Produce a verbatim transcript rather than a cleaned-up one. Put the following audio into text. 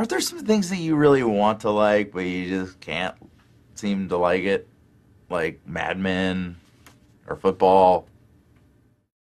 Are there some things that you really want to like, but you just can't seem to like it? Like Mad Men or football?